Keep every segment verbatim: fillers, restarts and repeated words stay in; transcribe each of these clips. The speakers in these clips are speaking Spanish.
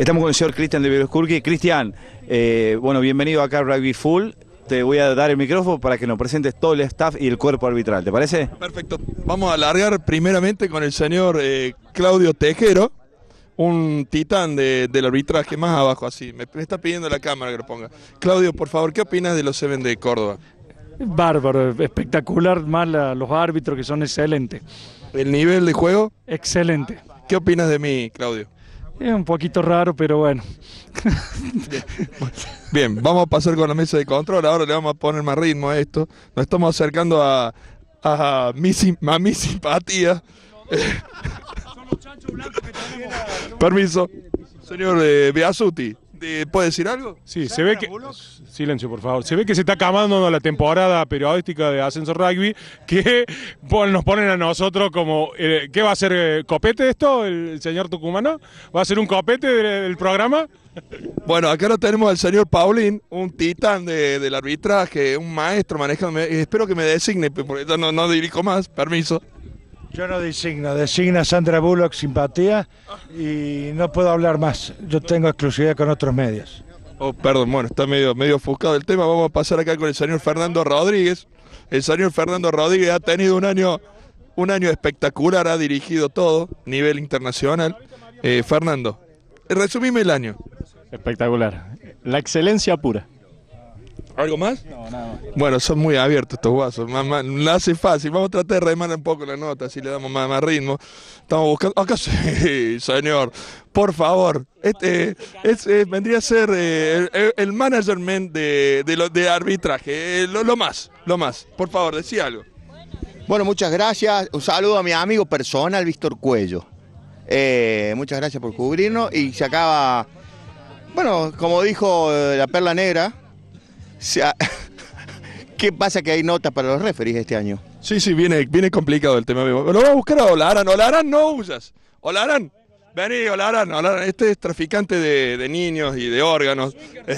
Estamos con el señor Cristian de Bieloskurki. Cristian, eh, bueno, bienvenido acá a Rugby Full. Te voy a dar el micrófono para que nos presentes todo el staff y el cuerpo arbitral, ¿te parece? Perfecto. Vamos a alargar primeramente con el señor eh, Claudio Tejero, un titán de, del arbitraje, más abajo así. Me, me está pidiendo la cámara que lo ponga. Claudio, por favor, ¿qué opinas de los Seven de Córdoba? Bárbaro, espectacular, más la, los árbitros que son excelentes. ¿El nivel de juego? Excelente. ¿Qué opinas de mí, Claudio? Es un poquito raro, pero bueno. Bien. Bien, vamos a pasar con la mesa de control. Ahora le vamos a poner más ritmo a esto. Nos estamos acercando a, a, mi, a mi simpatía. Permiso. Señor eh, Biasuti, ¿puede decir algo? Sí, se ve que... Silencio, por favor. Se ve que se está acabando la temporada periodística de Ascenso Rugby, que bueno, nos ponen a nosotros como... Eh, ¿Qué va a ser? Eh, ¿Copete esto, el, el señor tucumano? ¿Va a ser un copete del, del programa? Bueno, acá lo tenemos al señor Paulín, un titán de, del arbitraje, un maestro manejando. Espero que me designe, porque yo no, no dirijo más. Permiso. Yo no designo, designa Sandra Bullock simpatía y no puedo hablar más. Yo tengo exclusividad con otros medios. Oh, perdón, bueno, está medio, medio ofuscado el tema. Vamos a pasar acá con el señor Fernando Rodríguez. El señor Fernando Rodríguez ha tenido un año, un año espectacular, ha dirigido todo, nivel internacional. Eh, Fernando, resumime el año. Espectacular. La excelencia pura. ¿Algo más? No, nada más. Bueno, son muy abiertos estos guasos, más, más, la hace fácil. Vamos a tratar de remar un poco la nota, así le damos más, más ritmo. Estamos buscando... Acá sí, señor, por favor. Este, es, eh, vendría a ser eh, el, el management de, de, lo, de arbitraje, eh, lo, lo más, lo más. Por favor, decía algo. Bueno, muchas gracias. Un saludo a mi amigo personal, Víctor Cuello. Eh, muchas gracias por cubrirnos y se acaba... Bueno, como dijo eh, la Perla Negra... sea, ¿qué pasa que hay notas para los referees este año? Sí, sí, viene, viene complicado el tema. Lo voy a buscar a Olaran. Olaran, no huyas. Olaran, vení, Olaran. Olaran. Este es traficante de, de niños y de órganos.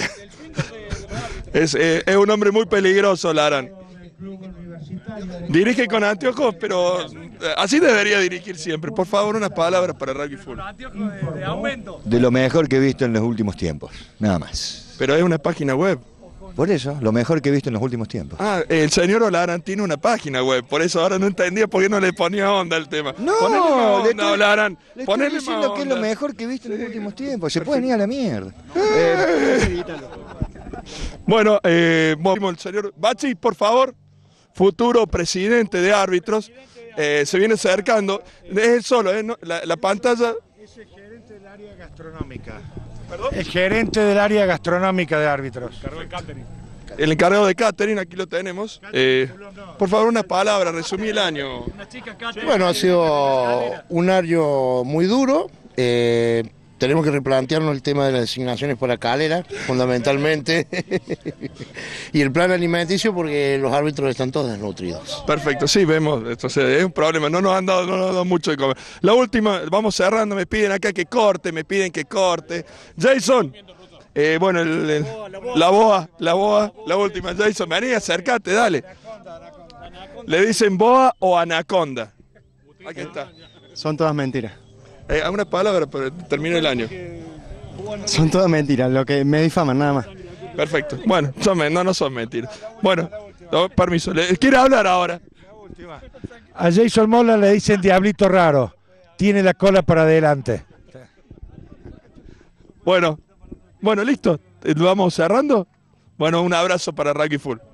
Es, es, es un hombre muy peligroso, Olaran. Dirige con anteojos, pero así debería dirigir siempre. Por favor, unas palabras para Rugby Full. De lo mejor que he visto en los últimos tiempos, nada más. Pero es una página web. Por eso, lo mejor que he visto en los últimos tiempos. Ah, el señor Olaran tiene una página web, por eso ahora no entendía por qué no le ponía onda al tema. No, ponele más onda, le estoy, Olaran. le estoy Ponele diciendo más que es lo onda. mejor que he visto en los últimos tiempos. Se pueden ir a la mierda. Eh. Bueno, eh, el señor Bachi, por favor, futuro presidente de árbitros, eh, se viene acercando. Es él solo, eh, no, la, la pantalla... Es el gerente del área gastronómica. ¿Perdón? El gerente del área gastronómica de árbitros. El encargado de catering, aquí lo tenemos. Eh, por favor, unas palabras, resumí el año. Bueno, ha sido un año muy duro. Eh, tenemos que replantearnos el tema de las designaciones por la calera, fundamentalmente. Y el plan alimenticio, porque los árbitros están todos desnutridos. Perfecto, sí, vemos. Entonces, es un problema. No nos han dado, no nos han dado mucho de comer. La última, vamos cerrando. Me piden acá que corte, me piden que corte. Jason. Eh, bueno, el, el, la boa, la boa, la última. Jason, vení, acércate, dale. Le dicen boa o anaconda. Aquí está. Son todas mentiras. Eh, una palabra para terminar el año. Son todas mentiras, lo que me difaman nada más. Perfecto. Bueno, son, no, no son mentiras. Bueno, no, permiso. ¿Le quiere hablar ahora? A Jason Mola le dicen diablito raro. Tiene la cola para adelante. Bueno. Bueno, listo. ¿Lo vamos cerrando? Bueno, un abrazo para Rugby Full.